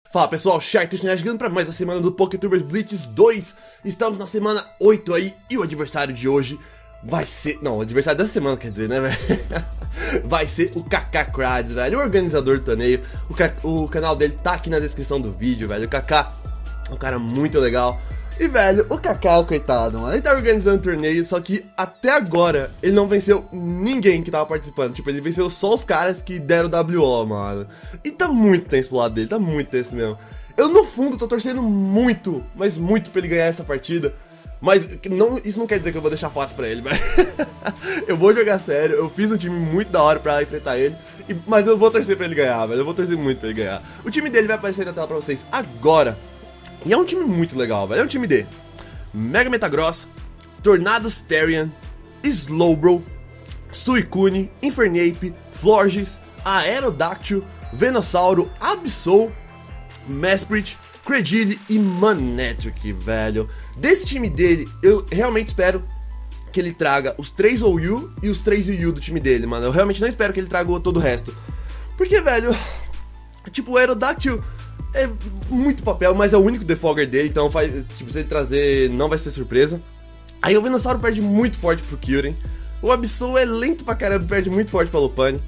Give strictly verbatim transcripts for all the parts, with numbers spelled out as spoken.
Fala pessoal, Shark chegando pra mais uma semana do PokéTubers Blitz dois. Estamos na semana oito aí e o adversário de hoje vai ser... Não, o adversário dessa semana quer dizer, né, velho? Vai ser o Kaká Crades, velho, o organizador do torneio. O, ca... o canal dele tá aqui na descrição do vídeo, velho. O Kaká é um cara muito legal. E, velho, o Kaká, coitado, mano, ele tá organizando o torneio, só que até agora ele não venceu ninguém que tava participando. Tipo, ele venceu só os caras que deram W O, mano. E tá muito tenso pro lado dele, tá muito tenso mesmo. Eu, no fundo, tô torcendo muito, mas muito pra ele ganhar essa partida. Mas não, isso não quer dizer que eu vou deixar fácil pra ele, velho. Eu vou jogar sério, eu fiz um time muito da hora pra enfrentar ele, e, mas eu vou torcer pra ele ganhar, velho. Eu vou torcer muito pra ele ganhar. O time dele vai aparecer na tela pra vocês agora. E é um time muito legal, velho. É um time de Mega Metagross, Tornadus Therian, Slowbro, Suicune, Infernape, Florges, Aerodactyl, Venossauro, Absol, Mesprit, Credilli e Manectric, velho. Desse time dele, eu realmente espero que ele traga os três O U e os três U U do time dele, mano. Eu realmente não espero que ele traga todo o resto. Porque, velho, tipo, o Aerodactyl é muito papel, mas é o único defogger dele, então faz, tipo, se ele trazer, não vai ser surpresa. Aí o Venossauro perde muito forte pro Kyurem. O Absol é lento pra caramba, perde muito forte pra Lopunny.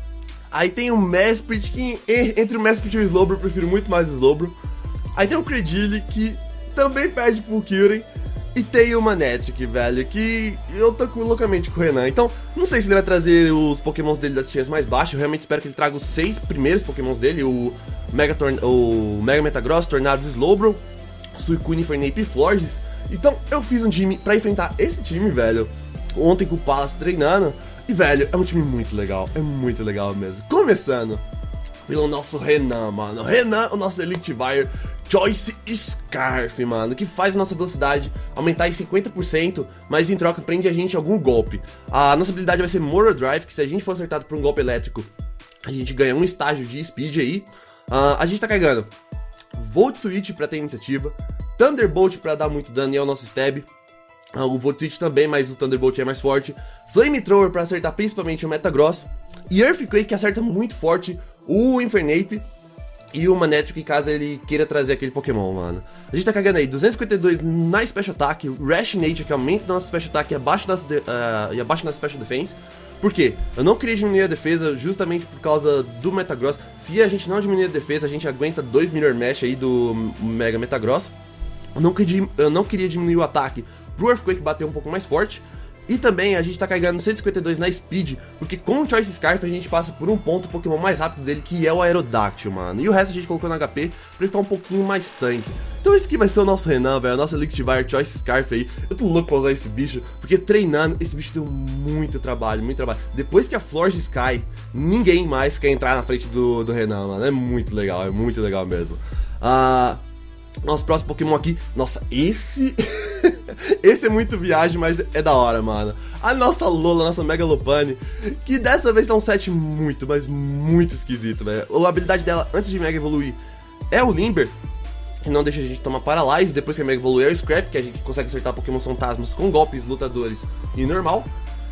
Aí tem o Mesprit, que entre o Mesprit e o Slowbro, eu prefiro muito mais o Slowbro. Aí tem o Credilli, que também perde pro Kyurem. E tem o Manectric, velho, que eu tô loucamente com o Renan. Então, não sei se ele vai trazer os pokémons dele das tiers mais baixas. Eu realmente espero que ele traga os seis primeiros pokémons dele. O Mega, Torn o Mega Metagross, Tornadus, Slowbro, Suicune, Infernape e Florges. Então, eu fiz um time pra enfrentar esse time, velho, ontem com o Palace treinando. E, velho, é um time muito legal. É muito legal mesmo. Começando pelo nosso Renan, mano. Renan, o nosso Electivire Choice Scarf, mano, que faz a nossa velocidade aumentar em cinquenta por cento, mas em troca prende a gente algum golpe. A nossa habilidade vai ser Moral Drive, que se a gente for acertado por um golpe elétrico, a gente ganha um estágio de speed aí. Uh, a gente tá carregando Volt Switch pra ter iniciativa, Thunderbolt pra dar muito dano e é o nosso stab. Uh, o Volt Switch também, mas o Thunderbolt é mais forte. Flamethrower pra acertar principalmente o Metagross. E Earthquake, que acerta muito forte o Infernape e o Manectric, caso ele queira trazer aquele Pokémon, mano. A gente tá cagando aí duzentos e cinquenta e dois na Special Attack, Rash Nature, que aumenta a nossa Special Attack e abaixa nossa, de, uh, e abaixa nossa Special Defense. Por quê? Eu não queria diminuir a defesa justamente por causa do Metagross. Se a gente não diminuir a defesa, a gente aguenta dois Mirror Mesh aí do Mega Metagross. Eu não queria, eu não queria diminuir o ataque pro Earthquake bater um pouco mais forte. E também a gente tá carregando cento e cinquenta e dois na Speed, porque com o Choice Scarf a gente passa por um ponto o Pokémon mais rápido dele, que é o Aerodactyl, mano. E o resto a gente colocou no H P pra ficar um pouquinho mais tanque. Então esse aqui vai ser o nosso Renan, velho, o nosso Electivire Choice Scarf aí. Eu tô louco pra usar esse bicho, porque treinando, esse bicho deu muito trabalho, muito trabalho. Depois que a Florges cai, ninguém mais quer entrar na frente do, do Renan, mano. É muito legal, é muito legal mesmo. Ah... Nosso próximo Pokémon aqui, nossa, esse... esse é muito viagem, mas é da hora, mano. A nossa Lola, a nossa Mega Lopunny, que dessa vez tá um set muito, mas muito esquisito, velho. A habilidade dela, antes de Mega evoluir, é o Limber, que não deixa a gente tomar Paralyze. Depois que a Mega evoluir é o Scrap, que a gente consegue acertar Pokémon fantasmas com golpes lutadores e normal.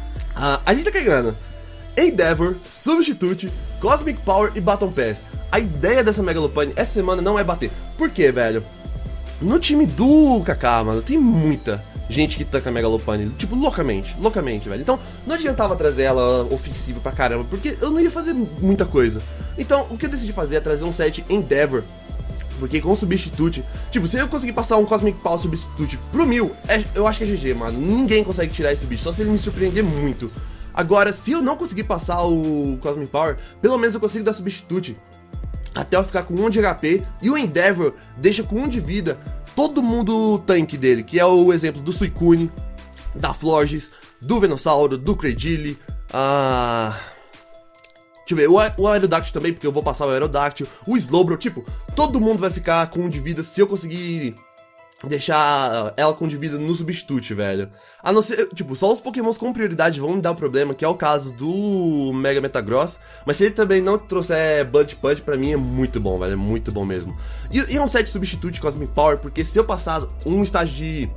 uh, A gente tá carregando Endeavor, Substitute, Cosmic Power e Baton Pass. A ideia dessa Mega Lopunny essa semana não é bater. Por quê, velho? No time do Kaká, mano, tem muita gente que tanca a Mega Lopunny, tipo, loucamente, loucamente, velho. Então, não adiantava trazer ela ofensiva pra caramba, porque eu não ia fazer muita coisa. Então, o que eu decidi fazer é trazer um set Endeavor, porque com o Substitute, tipo, se eu conseguir passar um Cosmic Power Substitute pro mil, é, eu acho que é G G, mano. Ninguém consegue tirar esse bicho, só se ele me surpreender muito. Agora, se eu não conseguir passar o Cosmic Power, pelo menos eu consigo dar Substitute até eu ficar com um de H P, e o Endeavor deixa com um de vida todo mundo tanque dele, que é o exemplo do Suicune, da Florges, do Venossauro, do Credilli, ah... deixa eu ver, o, o Aerodactyl também, porque eu vou passar o Aerodactyl, o Slowbro, tipo, todo mundo vai ficar com um de vida se eu conseguir deixar ela com de vida no Substitute, velho. A não ser, tipo, só os pokémons com prioridade vão me dar um problema, que é o caso do Mega Metagross. Mas se ele também não trouxer Blood Punch, pra mim é muito bom, velho, é muito bom mesmo. E, e é um set Substitute Cosmic Power, porque se eu passar um estágio de,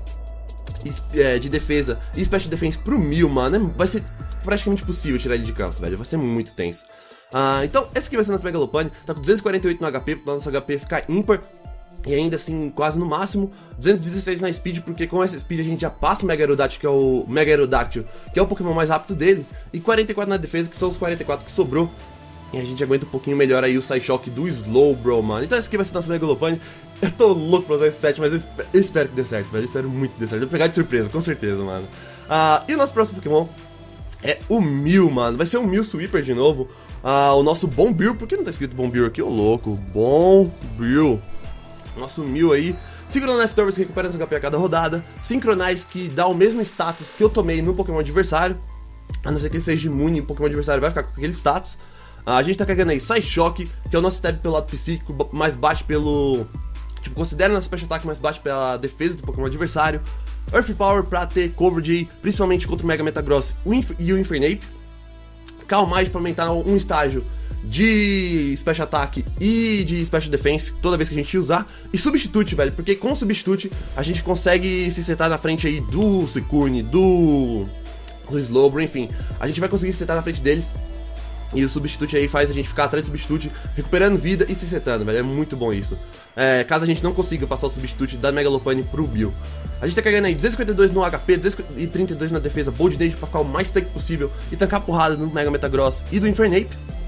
de defesa e Special Defense pro mil, mano, vai ser praticamente impossível tirar ele de campo, velho, vai ser muito tenso. Uh, então, esse aqui vai ser nosso Mega Lopunny, tá com duzentos e quarenta e oito no H P, para o nosso H P ficar ímpar. E ainda assim, quase no máximo, duzentos e dezesseis na Speed, porque com essa Speed a gente já passa o Mega Aerodactyl, que é o Mega Aerodactyl, que é o Pokémon mais rápido dele. E quarenta e quatro na defesa, que são os quarenta e quatro que sobrou. E a gente aguenta um pouquinho melhor aí o Psyshock do Slowbro, mano. Então esse aqui vai ser nosso Mega Lopunny. Eu tô louco pra usar esse set, mas eu espero, eu espero que dê certo, velho. Eu espero muito que dê certo. Eu vou pegar de surpresa, com certeza, mano. Uh, e o nosso próximo Pokémon é o Mew, mano. Vai ser o Mew Sweeper de novo. Uh, o nosso Bombirl. Por que não tá escrito Bombirl aqui, ô louco? Bombirl. Nosso Mew aí. Segurando Leftovers, que recupera H P a cada rodada. Synchronize, que dá o mesmo status que eu tomei no Pokémon adversário. A não ser que ele seja imune, o Pokémon adversário vai ficar com aquele status. Uh, a gente tá carregando aí Psyshock, que é o nosso stab pelo lado psíquico, mais baixo pelo... Tipo, considera nosso Special Attack mais baixo pela defesa do Pokémon adversário. Earth Power pra ter coverage aí, principalmente contra o Mega Metagross e o Infernape. Calmage pra aumentar um estágio de Special Attack e de Special Defense toda vez que a gente usar. E Substitute, velho, porque com o Substitute a gente consegue se setar na frente aí do Suicune, do... do Slowbro, enfim. A gente vai conseguir se setar na frente deles. E o Substitute aí faz a gente ficar atrás do Substitute, recuperando vida e se setando, velho. É muito bom isso. É, caso a gente não consiga passar o Substitute da Mega Lopunny pro Bill. A gente tá carregando aí duzentos e cinquenta e dois no H P, duzentos e trinta e dois na defesa, Bold Dage pra ficar o mais tanque possível e tancar a porrada no Mega Metagross e do Infernape.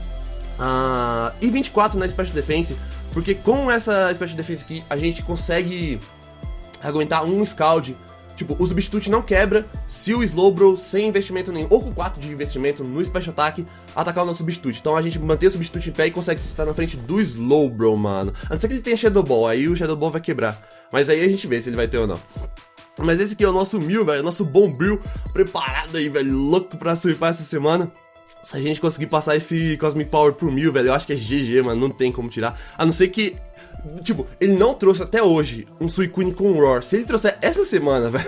Uh, e vinte e quatro na Special Defense, porque com essa Special Defense aqui a gente consegue aguentar um Scald. Tipo, o Substitute não quebra se o Slowbro sem investimento nenhum, ou com quatro de investimento no Special Attack, atacar o nosso Substitute. Então a gente mantém o Substitute em pé e consegue estar na frente do Slowbro, mano. A não ser que ele tenha Shadow Ball, aí o Shadow Ball vai quebrar. Mas aí a gente vê se ele vai ter ou não. Mas esse aqui é o nosso Mew, velho, nosso Bombirl, preparado aí, velho, louco pra surfar essa semana. Se a gente conseguir passar esse Cosmic Power pro Mew, velho, eu acho que é G G, mano, não tem como tirar. A não ser que... Tipo, ele não trouxe até hoje um Suicune com Roar. Se ele trouxer essa semana, velho,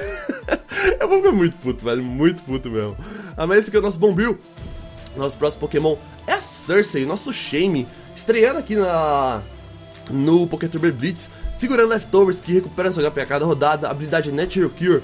eu vou ficar muito puto, velho, muito puto mesmo. Ah, mas esse aqui é o nosso Bombirl. Nosso próximo Pokémon é a Cersei, nosso Shame, estreando aqui na no Pokéturbo Blitz, segurando Leftovers, que recupera seu H P a cada rodada, habilidade Natural Cure.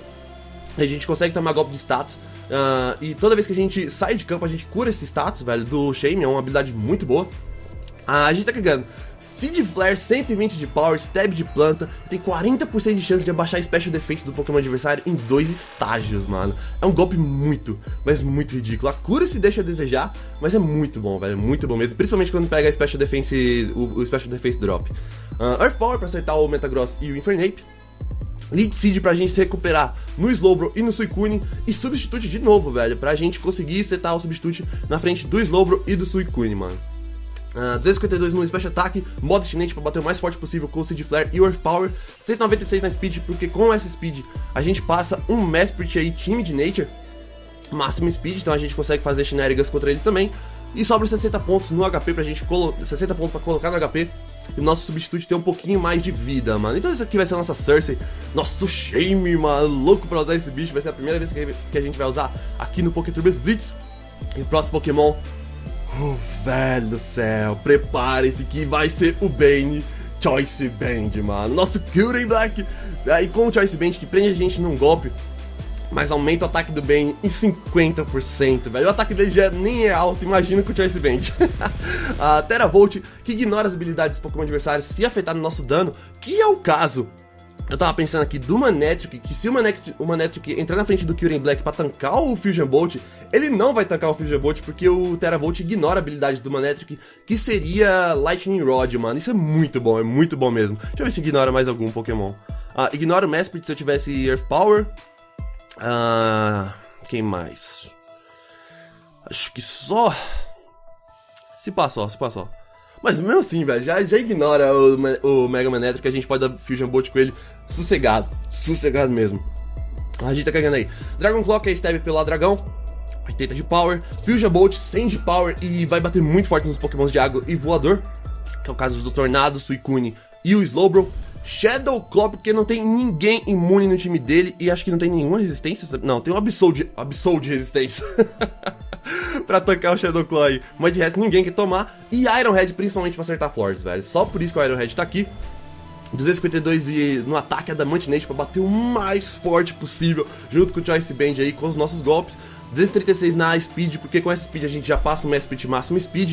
A gente consegue tomar golpe de status. Uh, e toda vez que a gente sai de campo, a gente cura esse status, velho, do Shame, é uma habilidade muito boa. Uh, a gente tá cagando Seed Flare, cento e vinte de Power, Stab de planta, tem quarenta por cento de chance de abaixar a Special Defense do Pokémon adversário em dois estágios, mano. É um golpe muito, mas muito ridículo. A cura se deixa a desejar, mas é muito bom, velho, muito bom mesmo. Principalmente quando pega a Special Defense, o, o Special Defense Drop. uh, Earth Power pra acertar o Metagross e o Infernape. Lead Seed pra gente se recuperar no Slowbro e no Suicune. E Substitute de novo, velho, pra gente conseguir setar o Substitute na frente do Slowbro e do Suicune, mano. Uh, duzentos e cinquenta e dois no Special Attack, modo destinante pra bater o mais forte possível com o Seed Flare e o Earth Power. cento e noventa e seis na Speed, porque com essa Speed a gente passa um Mesprit aí, time de Nature, máximo Speed, então a gente consegue fazer Shenanigans contra ele também. E sobra sessenta pontos no H P pra gente colocar, sessenta pontos pra colocar no H P. E o nosso Substitute tem um pouquinho mais de vida, mano. Então isso aqui vai ser a nossa Cersei, nosso Shame, mano, louco pra usar esse bicho. Vai ser a primeira vez que a gente vai usar aqui no Pokéturbo Blitz. E o próximo Pokémon... Oh, velho do céu, prepare-se que vai ser o Bane Choice Band, mano. Nosso Kyurem Black. Aí com o Choice Band que prende a gente num golpe, mas aumenta o ataque do Bane em cinquenta por cento, velho. O ataque dele já nem é alto, imagina com o Choice Band. A Teravolt, que ignora as habilidades dos Pokémon adversários se afetar no nosso dano, que é o caso... Eu tava pensando aqui do Manectric, que se o Manectric, o Manectric entrar na frente do Kyurem Black pra tancar o Fusion Bolt, ele não vai tancar o Fusion Bolt, porque o Teravolt ignora a habilidade do Manectric, que seria Lightning Rod, mano. Isso é muito bom, é muito bom mesmo. Deixa eu ver se ignora mais algum Pokémon. Ah, ignora o Mesprit se eu tivesse Earth Power. Ah, quem mais? Acho que só... Se passou, se passou. Mas mesmo assim, velho, já, já ignora o, o Mega Manectric, que a gente pode dar Fusion Bolt com ele sossegado. Sossegado mesmo. A gente tá cagando aí. Dragon Claw, que é Stab pelo dragão. oitenta de Power. Fusion Bolt, cem de Power. E vai bater muito forte nos Pokémons de água e voador. Que é o caso do Tornado, Suicune e o Slowbro. Shadow Claw, porque não tem ninguém imune no time dele. E acho que não tem nenhuma resistência. Não, tem um Absol de, Absol de resistência. Pra tancar o Shadow Claw aí. Mas de resto ninguém quer tomar. E Iron Head principalmente pra acertar Flores, velho. Só por isso que o Iron Head tá aqui. duzentos e cinquenta e dois de, no ataque Adamant Nate pra bater o mais forte possível. Junto com o Choice Band aí, com os nossos golpes. duzentos e trinta e seis na Speed, porque com essa Speed a gente já passa o Mesprit máximo Speed.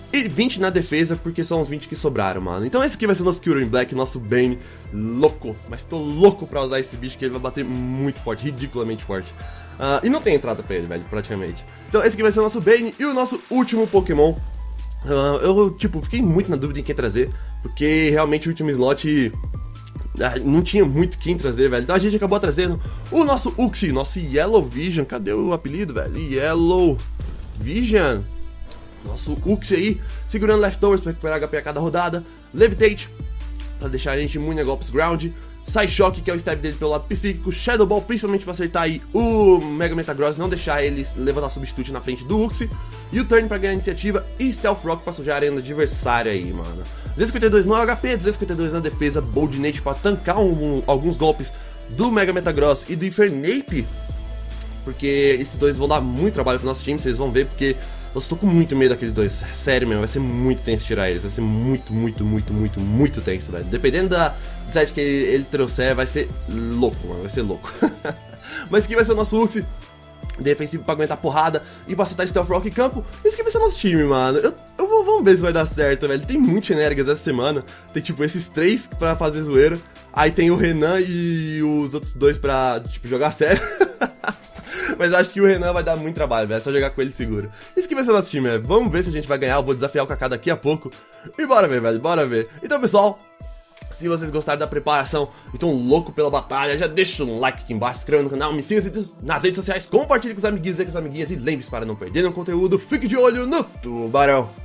e vinte na defesa, porque são os vinte que sobraram, mano. Então esse aqui vai ser o nosso Kyurem Black, nosso Bane louco. Mas tô louco pra usar esse bicho, que ele vai bater muito forte, ridiculamente forte. Uh, e não tem entrada pra ele, velho, praticamente. Então esse aqui vai ser o nosso Bane e o nosso último Pokémon. Uh, eu, tipo, fiquei muito na dúvida em quem trazer, porque realmente o último slot uh, não tinha muito quem trazer, velho. Então a gente acabou trazendo o nosso Uxie, nosso Yellow Vision. Cadê o apelido, velho? Yellow Vision. Nosso Uxie aí, segurando Leftovers pra recuperar H P a cada rodada. Levitate, pra deixar a gente imune a golpes ground. Psyshock, que é o stab dele pelo lado psíquico. Shadow Ball, principalmente pra acertar aí o Mega Metagross, não deixar ele levantar substituto na frente do Uxie. E o Turn pra ganhar iniciativa. E Stealth Rock pra sujar a arena adversária aí, mano. duzentos e cinquenta e dois no H P, duzentos e cinquenta e dois na defesa. Bold Nate pra tancar um, um, alguns golpes do Mega Metagross e do Infernape, porque esses dois vão dar muito trabalho pro nosso time, vocês vão ver, porque eu estou com muito medo daqueles dois. Sério mesmo, vai ser muito tenso tirar eles. Vai ser muito, muito, muito, muito, muito tenso, velho. Dependendo da set que ele, ele trouxer, vai ser louco, mano. Vai ser louco. Mas aqui vai ser o nosso Uxie, defensivo pra aguentar porrada e pra acertar Stealth Rock em campo. Esse aqui vai ser o nosso time, mano. Eu, eu vou, vamos ver se vai dar certo, velho. Tem muitos genéricas essa semana. Tem, tipo, esses três pra fazer zoeira. Aí tem o Renan e os outros dois pra, tipo, jogar sério. Mas eu acho que o Renan vai dar muito trabalho, velho. É só jogar com ele seguro. Isso que vai ser o nosso time, velho. Vamos ver se a gente vai ganhar. Eu vou desafiar o Kaká daqui a pouco. E bora ver, velho. Bora ver. Então, pessoal, se vocês gostaram da preparação e estão louco pela batalha, já deixa um like aqui embaixo, se inscreva no canal, me siga nas redes sociais, compartilhe com os amiguinhos e com as amiguinhas. E lembre-se, para não perder nenhum conteúdo, fique de olho no Tubarão.